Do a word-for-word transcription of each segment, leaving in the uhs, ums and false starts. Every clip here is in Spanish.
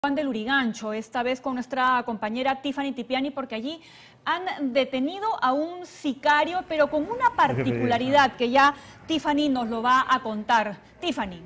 Juan de Lurigancho, esta vez con nuestra compañera Tiffany Tipiani, porque allí han detenido a un sicario, pero con una particularidad que ya Tiffany nos lo va a contar. Tiffany.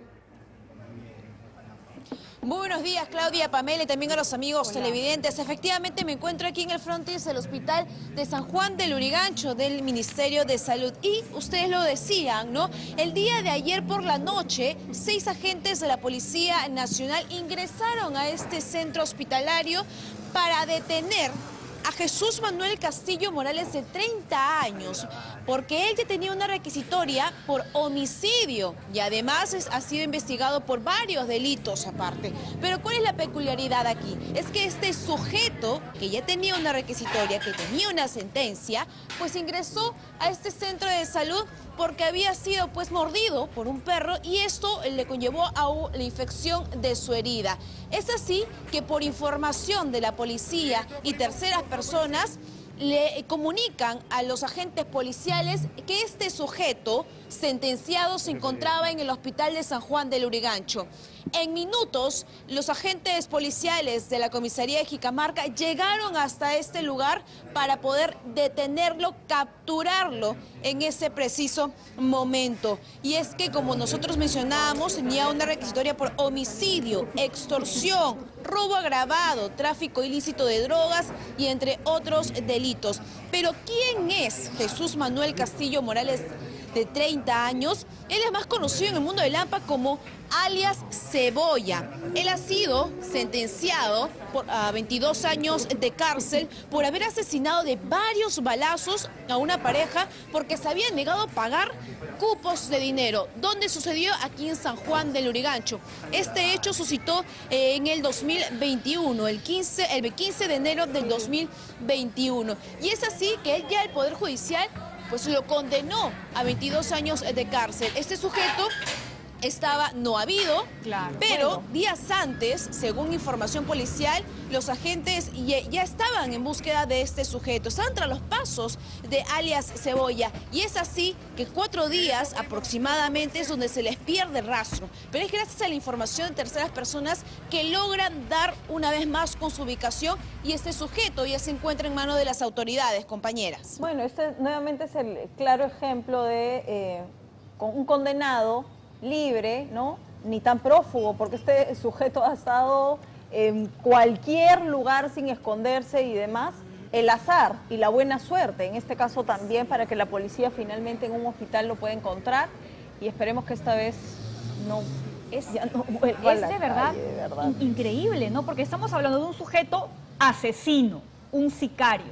Muy buenos días, Claudia, Pamela y también a los amigos Hola. televidentes. Efectivamente me encuentro aquí en el frontis del Hospital de San Juan de Lurigancho del Ministerio de Salud. Y ustedes lo decían, ¿no? El día de ayer por la noche, seis agentes de la Policía Nacional ingresaron a este centro hospitalario para detener a Jesús Manuel Castillo Morales, de treinta años, porque él ya tenía una requisitoria por homicidio y además es, ha sido investigado por varios delitos aparte. Pero ¿cuál es la peculiaridad aquí? Es que este sujeto, que ya tenía una requisitoria, que tenía una sentencia, pues ingresó a este centro de salud porque había sido pues mordido por un perro y esto le conllevó a la infección de su herida. Es así que por información de la policía y terceras personas le comunican a los agentes policiales que este sujeto sentenciado se encontraba en el hospital de San Juan de Lurigancho. En minutos, los agentes policiales de la comisaría de Jicamarca llegaron hasta este lugar para poder detenerlo, capturarlo en ese preciso momento. Y es que, como nosotros mencionábamos, tenía una requisitoria por homicidio, extorsión, robo agravado, tráfico ilícito de drogas y entre otros delitos. Pero ¿quién es Jesús Manuel Castillo Morales, de treinta años? Él es más conocido en el mundo del AMPA como alias Cebolla. Él ha sido sentenciado por, a veintidós años de cárcel por haber asesinado de varios balazos a una pareja porque se había negado a pagar cupos de dinero. ¿Dónde sucedió? Aquí en San Juan de Lurigancho. Este hecho suscitó eh, en el dos mil veintiuno, el quince, el quince de enero del dos mil veintiuno. Y es así que él ya el Poder Judicial pues lo condenó a veintidós años de cárcel. Este sujeto estaba no habido, claro, pero bueno, días antes, según información policial, los agentes ya estaban en búsqueda de este sujeto, estaban tras los pasos de alias Cebolla, y es así que cuatro días aproximadamente es donde se les pierde el rastro, pero es gracias a la información de terceras personas que logran dar una vez más con su ubicación y este sujeto ya se encuentra en manos de las autoridades, compañeras. Bueno, este nuevamente es el claro ejemplo de eh, un condenado libre, ¿no? Ni tan prófugo, porque este sujeto ha estado en cualquier lugar sin esconderse y demás. El azar y la buena suerte, en este caso también, para que la policía finalmente en un hospital lo pueda encontrar, y esperemos que esta vez no, es, ya no vuelva es a la de verdad, calle, de verdad increíble, ¿no? Porque estamos hablando de un sujeto asesino, un sicario,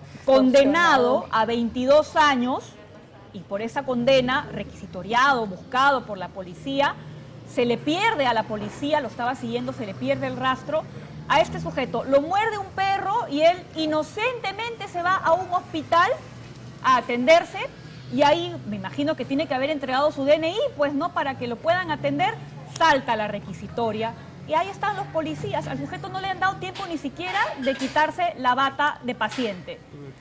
condenado a veintidós años, y por esa condena, requisitoriado, buscado por la policía, se le pierde a la policía, lo estaba siguiendo, se le pierde el rastro a este sujeto. Lo muerde un perro y él inocentemente se va a un hospital a atenderse, y ahí me imagino que tiene que haber entregado su D N I, pues no, para que lo puedan atender. Salta la requisitoria y ahí están los policías. Al sujeto no le han dado tiempo ni siquiera de quitarse la bata de paciente.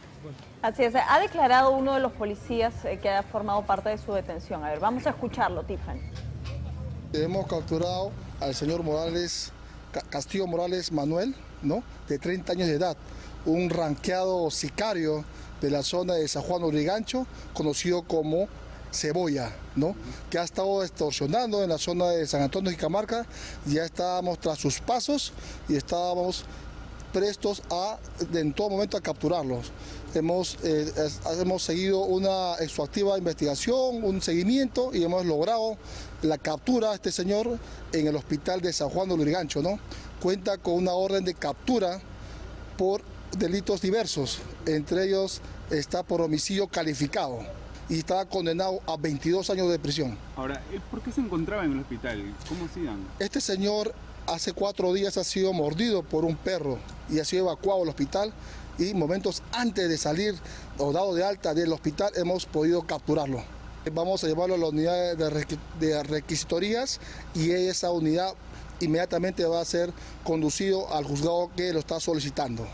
Así es, ha declarado uno de los policías eh, que ha formado parte de su detención. A ver, vamos a escucharlo, Tiffany. Hemos capturado al señor Morales, Castillo Morales Manuel, ¿no? De treinta años de edad, un ranqueado sicario de la zona de San Juan de Lurigancho, conocido como Cebolla, ¿no? Que ha estado extorsionando en la zona de San Antonio y Jicamarca. Ya estábamos tras sus pasos y estábamos prestos a, en todo momento, a capturarlos. Hemos, eh, hemos seguido una exhaustiva investigación, un seguimiento, y hemos logrado la captura de este señor en el hospital de San Juan de Lurigancho, ¿no? Cuenta con una orden de captura por delitos diversos, entre ellos está por homicidio calificado y está condenado a veintidós años de prisión. Ahora, ¿por qué se encontraba en el hospital? ¿Cómo hacían? Este señor hace cuatro días ha sido mordido por un perro y ha sido evacuado al hospital, y momentos antes de salir o dado de alta del hospital hemos podido capturarlo. Vamos a llevarlo a la unidad de requisitorías y esa unidad inmediatamente va a ser conducido al juzgado que lo está solicitando.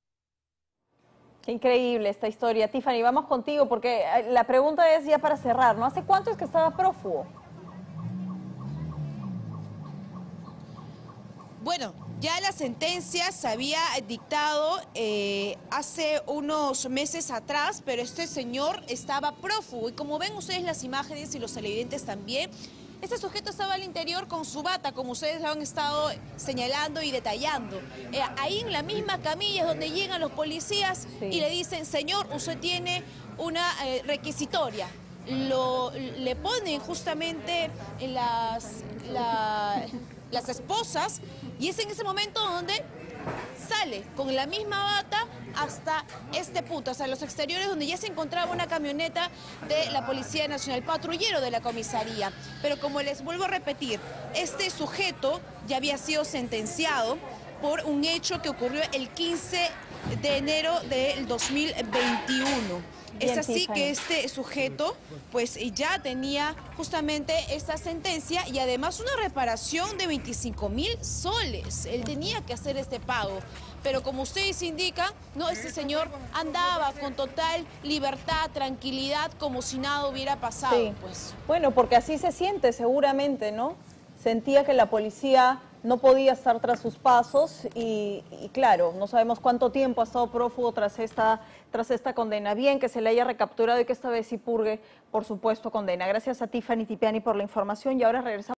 Qué increíble esta historia. Tiffany, vamos contigo porque la pregunta es ya para cerrar, ¿no? ¿Hace cuánto es que estaba prófugo? Bueno, ya la sentencia se había dictado eh, hace unos meses atrás, pero este señor estaba prófugo y como ven ustedes las imágenes y los televidentes también, este sujeto estaba al interior con su bata, como ustedes lo han estado señalando y detallando. Eh, ahí en la misma camilla es donde llegan los policías sí. y le dicen, señor, usted tiene una eh, requisitoria. Lo, le ponen justamente las, la, las esposas y es en ese momento donde sale con la misma bata hasta este punto, hasta los exteriores donde ya se encontraba una camioneta de la Policía Nacional, patrullero de la comisaría. Pero como les vuelvo a repetir, este sujeto ya había sido sentenciado por un hecho que ocurrió el quince de enero del dos mil veintiuno. Es así que este sujeto pues ya tenía justamente esta sentencia y además una reparación de veinticinco mil soles. Él tenía que hacer este pago. Pero como ustedes indican, no, este señor andaba con total libertad, tranquilidad, como si nada hubiera pasado. Sí. Pues. Bueno, porque así se siente seguramente, ¿no? Sentía que la policía no podía estar tras sus pasos y, y claro, no sabemos cuánto tiempo ha estado prófugo tras esta, tras esta condena. Bien que se le haya recapturado y que esta vez sí purgue, por supuesto, condena. Gracias a Tiffany Tipiani por la información y ahora regresamos.